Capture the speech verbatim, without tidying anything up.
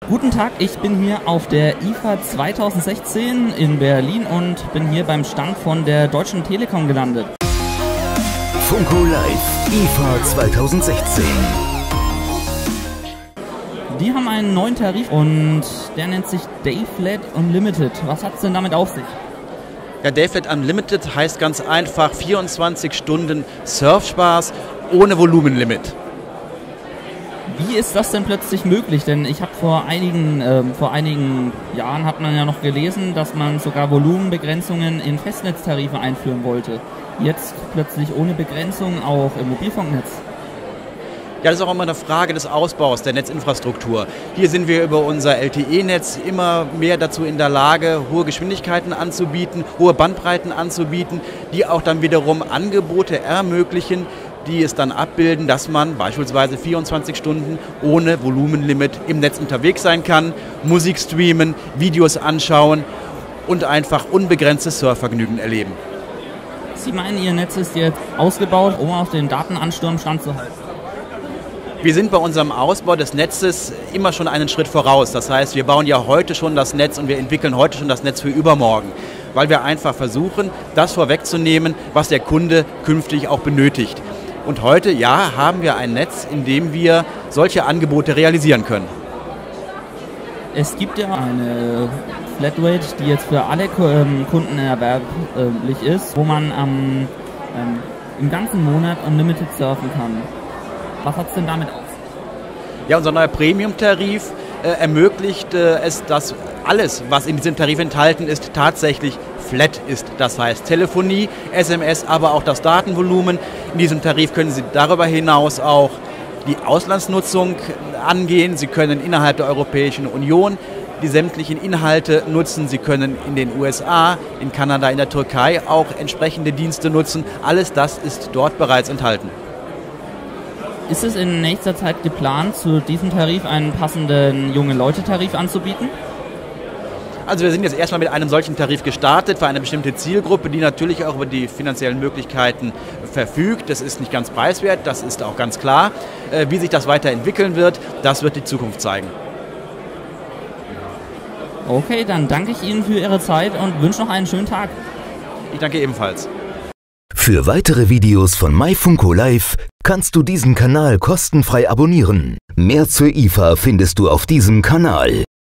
Guten Tag, ich bin hier auf der I F A zweitausendsechzehn in Berlin und bin hier beim Stand von der Deutschen Telekom gelandet. Funko Live I F A zweitausendsechzehn. Die haben einen neuen Tarif und der nennt sich Dayflat Unlimited. Was hat es denn damit auf sich? Ja, Dayflat Unlimited heißt ganz einfach vierundzwanzig Stunden Surfspaß ohne Volumenlimit. Wie ist das denn plötzlich möglich? Denn ich habe vor einigen, äh, vor einigen Jahren hat man ja noch gelesen, dass man sogar Volumenbegrenzungen in Festnetztarife einführen wollte. Jetzt plötzlich ohne Begrenzung auch im Mobilfunknetz. Ja, das ist auch immer eine Frage des Ausbaus der Netzinfrastruktur. Hier sind wir über unser L T E-Netz immer mehr dazu in der Lage, hohe Geschwindigkeiten anzubieten, hohe Bandbreiten anzubieten, die auch dann wiederum Angebote ermöglichen, die es dann abbilden, dass man beispielsweise vierundzwanzig Stunden ohne Volumenlimit im Netz unterwegs sein kann, Musik streamen, Videos anschauen und einfach unbegrenztes Surfvergnügen erleben. Sie meinen, Ihr Netz ist jetzt ausgebaut, um auf den Datenansturm standzuhalten? Wir sind bei unserem Ausbau des Netzes immer schon einen Schritt voraus. Das heißt, wir bauen ja heute schon das Netz und wir entwickeln heute schon das Netz für übermorgen, weil wir einfach versuchen, das vorwegzunehmen, was der Kunde künftig auch benötigt. Und heute, ja, haben wir ein Netz, in dem wir solche Angebote realisieren können. Es gibt ja eine Flatrate, die jetzt für alle Kunden erwerblich ist, wo man ähm, ähm, im ganzen Monat unlimited surfen kann. Was hat es denn damit auf sich? Ja, unser neuer Premium-Tarif äh, ermöglicht äh, es, dass alles, was in diesem Tarif enthalten ist, tatsächlich flat ist. Das heißt Telefonie, S M S, aber auch das Datenvolumen. In diesem Tarif können Sie darüber hinaus auch die Auslandsnutzung angehen. Sie können innerhalb der Europäischen Union die sämtlichen Inhalte nutzen. Sie können in den U S A, in Kanada, in der Türkei auch entsprechende Dienste nutzen. Alles das ist dort bereits enthalten. Ist es in nächster Zeit geplant, zu diesem Tarif einen passenden Junge-Leute-Tarif anzubieten? Also wir sind jetzt erstmal mit einem solchen Tarif gestartet für eine bestimmte Zielgruppe, die natürlich auch über die finanziellen Möglichkeiten verfügt. Das ist nicht ganz preiswert, das ist auch ganz klar. Wie sich das weiterentwickeln wird, das wird die Zukunft zeigen. Okay, dann danke ich Ihnen für Ihre Zeit und wünsche noch einen schönen Tag. Ich danke ebenfalls. Für weitere Videos von MyFunko Live kannst du diesen Kanal kostenfrei abonnieren. Mehr zur I F A findest du auf diesem Kanal.